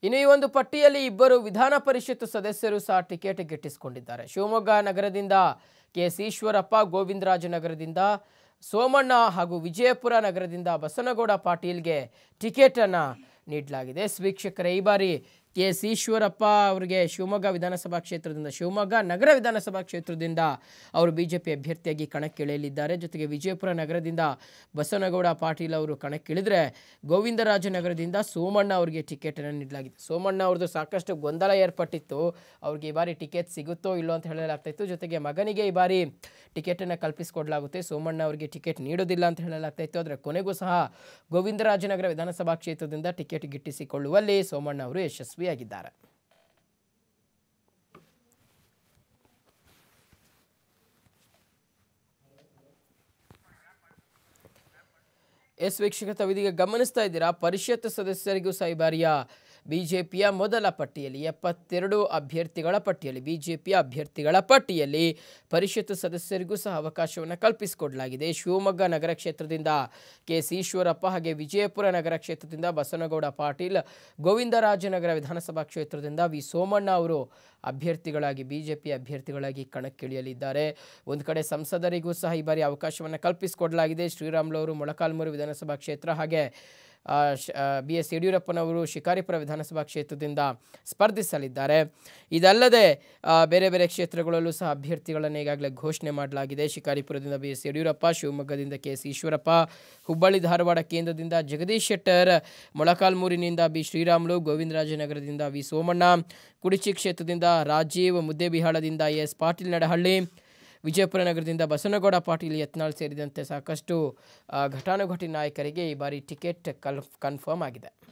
ಇನ್ನು ಈ ಒಂದು ಪಟ್ಟಿಯಲ್ಲಿ ಇಬ್ಬರು ವಿಧಾನ ಪರಿಷತ್ ಸದಸ್ಯರು ಸಹ ಟಿಕೆಟ್ ಗಿಟ್ಟಿಸಿಕೊಂಡಿದ್ದಾರೆ. ಶಿವಮೊಗ್ಗ ನಗರದಿಂದ ಕೆಎಸ್ ಈಶ್ವರಪ್ಪ, ಗೋವಿಂದರಾಜನಗರದಿಂದ ಸೋಮಣ್ಣ ಹಾಗೂ ವಿಜಯಪುರ ನಗರದಿಂದ ಬಸನಗೌಡ ಪಾಟೀಲ್ಗೆ ಟಿಕೆಟ್ ಅನ್ನು ನೀಡಲಾಗಿದೆ. ವೀಕ್ಷಕರೇ, ಈ ಬಾರಿ ಕೆಎಸ್ ಈಶ್ವರಪ್ಪ ಅವರಿಗೆ ಶಿವಮೊಗ್ಗ ವಿಧಾನಸಭಾ ಕ್ಷೇತ್ರದಿಂದ, ಶಿವಮೊಗ್ಗ ನಗರ ವಿಧಾನಸಭಾ ಕ್ಷೇತ್ರದಿಂದ ಅವರು ಬಿಜೆಪಿ ಅಭ್ಯರ್ಥಿಯಾಗಿ ಕಣಕ್ಕಿಳಿಯಲಿದ್ದಾರೆ. ಜೊತೆಗೆ ವಿಜಯಪುರ ನಗರದಿಂದ ಬಸನಗೌಡ ಪಾಟೀಲ್ ಅವರು ಕಣಕ್ಕಿಳಿದ್ರೆ, ಗೋವಿಂದರಾಜನಗರದಿಂದ ಸೋಮಣ್ಣ ಅವರಿಗೆ ಟಿಕೆಟ್ ಅನ್ನು ನೀಡಲಾಗಿದೆ. ಸೋಮಣ್ಣ ಅವ್ರದ್ದು ಸಾಕಷ್ಟು ಗೊಂದಲ ಏರ್ಪಟ್ಟಿತ್ತು. ಅವ್ರಿಗೆ ಈ ಬಾರಿ ಟಿಕೆಟ್ ಸಿಗುತ್ತೋ ಇಲ್ಲೋ ಅಂತ ಹೇಳಲಾಗ್ತಾಯಿತ್ತು. ಜೊತೆಗೆ ಮಗನಿಗೆ ಈ ಬಾರಿ ಟಿಕೆಟನ್ನು ಕಲ್ಪಿಸಿಕೊಡಲಾಗುತ್ತೆ, ಸೋಮಣ್ಣ ಅವರಿಗೆ ಟಿಕೆಟ್ ನೀಡೋದಿಲ್ಲ ಅಂತ ಹೇಳಲಾಗ್ತಾಯಿತ್ತು. ಆದರೆ ಕೊನೆಗೂ ಸಹ ಗೋವಿಂದರಾಜನಗರ ವಿಧಾನಸಭಾ ಕ್ಷೇತ್ರದಿಂದ ಟಿಕೆಟ್ ಗಿಟ್ಟಿಸಿಕೊಳ್ಳುವಲ್ಲಿ ಸೋಮಣ್ಣ ಅವರು ಯಶಸ್ವಿಯಾಗಿದ್ದಾರೆ. ವೀಕ್ಷಕ, ತಾವಿದೀಗ ಗಮನಿಸ್ತಾ ಇದ್ದೀರಾ, ಪರಿಷತ್ ಸದಸ್ಯರಿಗೂ ಸಹ ಈ ಬಾರಿಯ ಬಿಜೆಪಿಯ ಮೊದಲ ಪಟ್ಟಿಯಲ್ಲಿ 72 ಅಭ್ಯರ್ಥಿಗಳ ಪಟ್ಟಿಯಲ್ಲಿ, ಬಿಜೆಪಿಯ ಅಭ್ಯರ್ಥಿಗಳ ಪಟ್ಟಿಯಲ್ಲಿ ಪರಿಷತ್ ಸದಸ್ಯರಿಗೂ ಸಹ ಅವಕಾಶವನ್ನು ಕಲ್ಪಿಸಿಕೊಡಲಾಗಿದೆ. ಶಿವಮೊಗ್ಗ ನಗರ ಕ್ಷೇತ್ರದಿಂದ ಕೆಎಸ್ ಈಶ್ವರಪ್ಪ, ಹಾಗೆ ವಿಜಯಪುರ ನಗರ ಕ್ಷೇತ್ರದಿಂದ ಬಸನಗೌಡ ಪಾಟೀಲ್, ಗೋವಿಂದರಾಜನಗರ ವಿಧಾನಸಭಾ ಕ್ಷೇತ್ರದಿಂದ ವಿ ಸೋಮಣ್ಣ ಅವರು ಅಭ್ಯರ್ಥಿಗಳಾಗಿ, ಬಿಜೆಪಿ ಅಭ್ಯರ್ಥಿಗಳಾಗಿ ಕಣಕ್ಕಿಳಿಯಲಿದ್ದಾರೆ. ಒಂದು ಕಡೆ ಸಂಸದರಿಗೂ ಸಹ ಈ ಬಾರಿ ಅವಕಾಶವನ್ನು ಕಲ್ಪಿಸಿಕೊಡಲಾಗಿದೆ. ಶ್ರೀರಾಮುಲು ಅವರು ಮೊಳಕಾಲ್ಮೂರು ವಿಧಾನಸಭಾ ಕ್ಷೇತ್ರ, ಹಾಗೆ BS ಯಡಿಯೂರಪ್ಪನವರು ಶಿಕಾರಿಪುರ ವಿಧಾನಸಭಾ ಕ್ಷೇತ್ರದಿಂದ ಸ್ಪರ್ಧಿಸಲಿದ್ದಾರೆ. ಇದಲ್ಲದೆ ಬೇರೆ ಬೇರೆ ಕ್ಷೇತ್ರಗಳಲ್ಲೂ ಸಹ ಅಭ್ಯರ್ಥಿಗಳನ್ನು ಈಗಾಗಲೇ ಘೋಷಣೆ ಮಾಡಲಾಗಿದೆ. ಶಿಕಾರಿಪುರದಿಂದ BS ಯಡಿಯೂರಪ್ಪ, ಶಿವಮೊಗ್ಗದಿಂದ KS ಈಶ್ವರಪ್ಪ, ಹುಬ್ಬಳ್ಳಿ ಧಾರವಾಡ ಕೇಂದ್ರದಿಂದ ಜಗದೀಶ್ ಶೆಟ್ಟರ್, ಮೊಳಕಾಲ್ಮೂರಿನಿಂದ B ಶ್ರೀರಾಮುಲು, ಗೋವಿಂದರಾಜನಗರದಿಂದ ವಿ ಸೋಮಣ್ಣ, ಕುಡಿಚಿ ಕ್ಷೇತ್ರದಿಂದ ರಾಜೀವ್, ಮುದ್ದೇಬಿಹಾಳದಿಂದ AS ಪಾಟೀಲ್ ನಡಹಳ್ಳಿ, ವಿಜಯಪುರ ನಗರದಿಂದ ಬಸನಗೌಡ ಪಾಟೀಲ್ ಯತ್ನಾಳ್ ಸೇರಿದಂತೆ ಸಾಕಷ್ಟು ಘಟಾನುಘಟಿ ನಾಯಕರಿಗೆ ಈ ಬಾರಿ ಟಿಕೆಟ್ ಕನ್ಫರ್ಮ್ ಆಗಿದೆ.